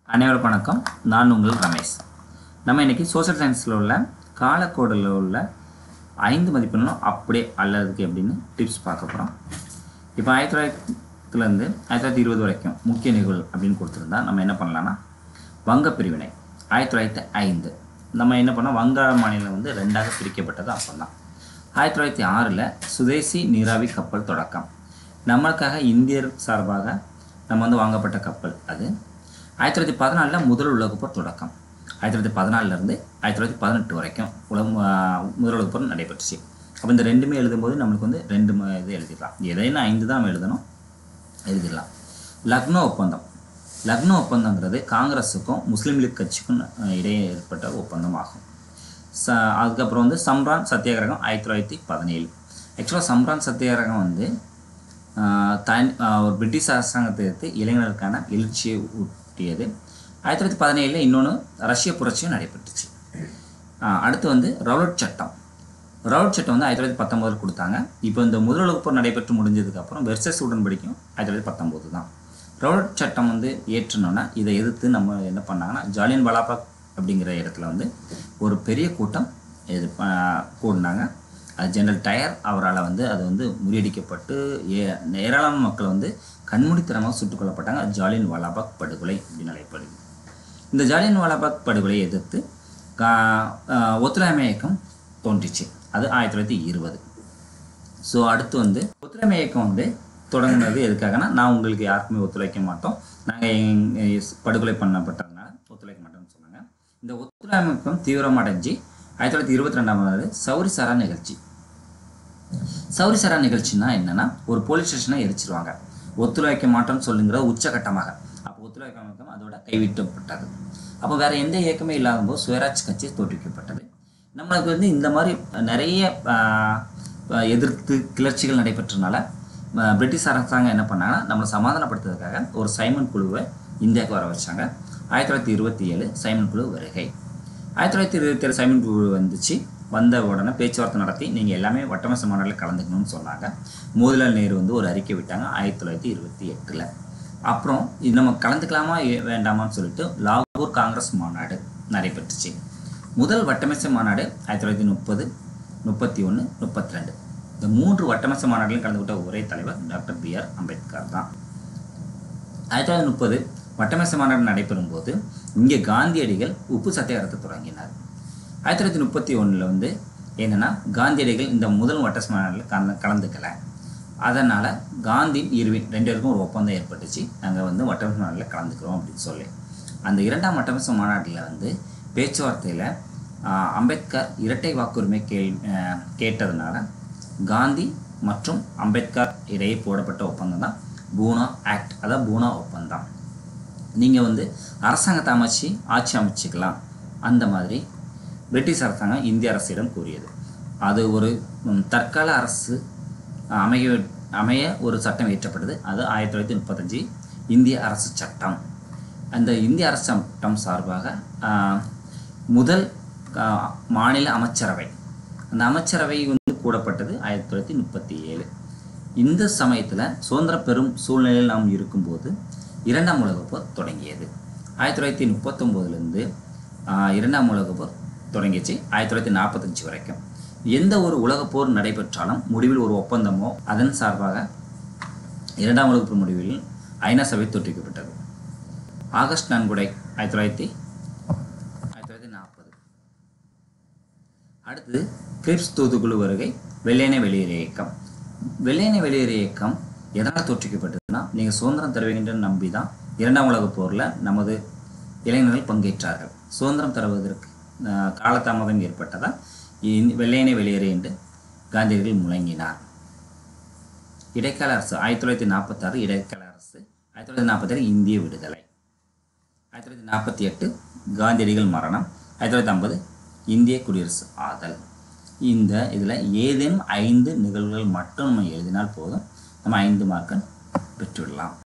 அனைவருக்கும் வணக்கம். நான் உங்கள் ரமேஷ். நம்ம இன்றைக்கி சோஷியல் சயின்ஸில் உள்ள காலக்கோடில் உள்ள 5 மதிப்பெண்களும் அப்படியே அல்லதுக்கு எப்படின்னு டிப்ஸ் பார்க்க போகிறோம். இப்போ 1900லேருந்து 1920 வரைக்கும் முக்கிய நிகழ்வு அப்படின்னு கொடுத்துருந்தா நம்ம என்ன பண்ணலான்னா, வங்க பிரிவினை 1905 நம்ம என்ன பண்ணோம், வங்க மாநிலம் வந்து 2ஆக பிரிக்கப்பட்டது அப்போ தான். 1906 சுதேசி நீராவி கப்பல் தொடக்கம், நம்மளுக்காக இந்தியர் சார்பாக நம்ம வந்து வாங்கப்பட்ட கப்பல் அது. 1914 முதல் உலகப்போர் தொடக்கம். 1914 1918 வரைக்கும் முதல் உலகப்போர் நடைபெற்றுச்சு. அப்போ இந்த ரெண்டுமே எழுதும்போது நம்மளுக்கு வந்து 2 இது எழுதிடலாம். எதைன்னா 5 தான் நம்ம எழுதிடலாம். லக்னோ ஒப்பந்தம். லக்னோ ஒப்பந்தங்கிறது காங்கிரஸுக்கும் முஸ்லீம் லீக் கட்சிக்கும் இடையே ஏற்பட்ட ஒப்பந்தம் ஆகும். அதுக்கப்புறம் வந்து சம்ரான் சத்தியாகிரகம் 1917. ஆக்சுவலாக சம்ரான் சத்தியாகிரகம் வந்து ஒரு பிரிட்டிஷ் அரசாங்கத்தை எடுத்து இளைஞர்களுக்கான எழுச்சியை ஊட்டியது. 1917 இன்னொன்று ரஷ்ய புரட்சியும் நடைபெற்றுச்சு. அடுத்து வந்து ரவுலட் சட்டம். ரவுலட் சட்டம் வந்து 1919 கொடுத்தாங்க. இப்போ இந்த முதல் உலகப்போர் நடைபெற்று முடிஞ்சதுக்கப்புறம் வெர்சஸ் உடன்படிக்கையும் 1919 தான். ரவுலட் சட்டம் வந்து ஏற்றணுன்னா இதை எதிர்த்து நம்ம என்ன பண்ணாங்கன்னா, ஜாலியன் வாலாபாக் அப்படிங்கிற இடத்துல வந்து ஒரு பெரிய கூட்டம் கூடினாங்க. அது ஜெனரல் டயர் அவரால் வந்து அது வந்து முறியடிக்கப்பட்டு ஏராளமான மக்கள் வந்து கண்மூடித்தனமாக சுட்டுக் கொல்லப்பட்டாங்க. ஜாலியன் வாலாபாக் படுகொலை அப்படின்னு அழைக்கப்படுது. இந்த ஜாலியன் வாலாபாக் படுகொலையை எதிர்த்து ஒத்துழையாமை இயக்கம் தோன்றிச்சு. அது 1920. ஸோ அடுத்து வந்து ஒத்துழையாமை இயக்கம் வந்து தொடங்கினது எதுக்காகனா, நான் உங்களுக்கு யாருக்குமே ஒத்துழைக்க மாட்டோம், நாங்கள் படுகொலை பண்ணப்பட்டதுனால ஒத்துழைக்க மாட்டோம்னு சொன்னாங்க. இந்த ஒத்துழையாமை இயக்கம் தீவிரமடைஞ்சு 1922 சௌரிசரா நிகழ்ச்சி. சௌரிசரா நிகழ்ச்சின்னா என்னன்னா, ஒரு போலீஸ் ஸ்டேஷனை எரிச்சிருவாங்க. ஒத்துழைக்க மாட்டோம்னு சொல்லுங்கிற உச்சகட்டமாக. அப்போ ஒத்துழைக்க இயக்கம் அதோட கைவிட்டப்பட்டது. அப்போ வேற எந்த இயக்கமே இல்லாத போது சுயராஜ் கட்சி தோற்றுவிக்கப்பட்டது. நம்மளுக்கு வந்து இந்த மாதிரி நிறைய எதிர்த்து கிளர்ச்சிகள் நடைபெற்றனால பிரிட்டிஷ் அரசாங்கம் என்ன பண்ணாங்கன்னா, நம்மளை சமாதானப்படுத்துறதுக்காக ஒரு சைமன் குழுவை இந்தியாவுக்கு வர வச்சாங்க. 1927 சைமன் குழு வருகை. 1927 சைமன் குழு வந்துச்சு. வந்த உடனே பேச்சுவார்த்தை நடத்தி நீங்கள் எல்லாமே வட்டமேசை மாநாட்டில் கலந்துக்கணும்னு சொன்னாங்க. மோதிலால் நேரு வந்து ஒரு அறிக்கை விட்டாங்க 1928. அப்புறம் இது நம்ம கலந்துக்கலாமா வேண்டாமான்னு சொல்லிட்டு லாகூர் காங்கிரஸ் மாநாடு நடைபெற்றுச்சு. முதல் வட்டமேசை மாநாடு 1930, 31, 32. இந்த 3 வட்டமேசை மாநாட்டிலும் கலந்துக்கிட்ட ஒரே தலைவர் டாக்டர் B.R. அம்பேத்கர் தான். 1930 வட்டமேசை மாநாடு நடைபெறும் போது இங்கே காந்தியடிகள் உப்பு சத்தியாகிரகத்தை தொடங்கினார். 1931 வந்து என்னென்னா, காந்தியடிகள் இந்த முதல் வட்டமேசை மாநாட்டில் கலந்துக்கலை. அதனால் காந்தி இர்வின் 2 பேருக்கும் ஒரு ஒப்பந்தம் ஏற்பட்டுச்சு. நாங்கள் வந்து வட்டமேசை மாநாட்டில் கலந்துக்கிறோம் அப்படின்னு சொல்லி. அந்த 2ஆம் வட்டமேசை மாநாட்டில் வந்து பேச்சுவார்த்தையில் அம்பேத்கர் இரட்டை வாக்குரிமை கேட்டதுனால காந்தி மற்றும் அம்பேத்கர் இடையே போடப்பட்ட ஒப்பந்தம் தான் பூனா ஆக்ட், அதாவது பூனா ஒப்பந்தம். நீங்கள் வந்து அரசாங்கத்தை ஆட்சி அமைச்சிக்கலாம், அந்த மாதிரி பிரிட்டிஷ் அரசாங்கம் இந்திய அரசிடம் கூறியது. அது ஒரு தற்கால அரசு அமைய ஒரு சட்டம் இயற்றப்பட்டது. அது 1935 இந்திய அரசு சட்டம். அந்த இந்திய அரசு சட்டம் சார்பாக முதல் மாநில அமைச்சரவை, அந்த அமைச்சரவை வந்து கூடப்பட்டது 1937. இந்த சமயத்தில் சுதந்திர பெறும் சூழ்நிலையில் நாம் இருக்கும்போது 2ஆம் உலகப்போர் தொடங்கியது. 1939 2ஆம் உலகப்போர் தொடங்கிச்சு 1945 வரைக்கும். எந்த ஒரு உலகப்போர் நடைபெற்றாலும் முடிவில் ஒரு ஒப்பந்தமோ அதன் சார்பாக 2ஆம் உலகப்போர் முடிவில் ஐநா சபை தோற்றுவிக்கப்பட்டது. ஆகஸ்ட் நன்கொடை 1940. அடுத்து கிரிப்ஸ் தூதுக்குழு வருகை, வெள்ளையனே வெளியேறு இயக்கம். வெள்ளையனே வெளியேறு இயக்கம் எதனால் தோற்றுவிக்கப்பட்டதுன்னா, நீங்கள் சுதந்திரம் தருவீங்கன்னு நம்பி தான் 2ஆம் உலகப் போரில் நமது இளைஞர்கள் பங்கேற்றார்கள். சுதந்திரம் தருவதற்கு காலதாமதம் ஏற்பட்டதால் வெள்ளையனே வெளியேறு என்று காந்தியடிகள் முழங்கினார். இடைக்கால அரசு 1946 இடைக்கால அரசு. 1947 இந்திய விடுதலை. 1948 காந்தியடிகள் மரணம். 1950 இந்திய குடியரசு ஆதல். இந்த இதில் ஏதேனும் 5 நிகழ்வுகள் மட்டும் நம்ம எழுதினால் போதும், நம்ம 5 மார்க்கை பெற்றுவிடலாம்.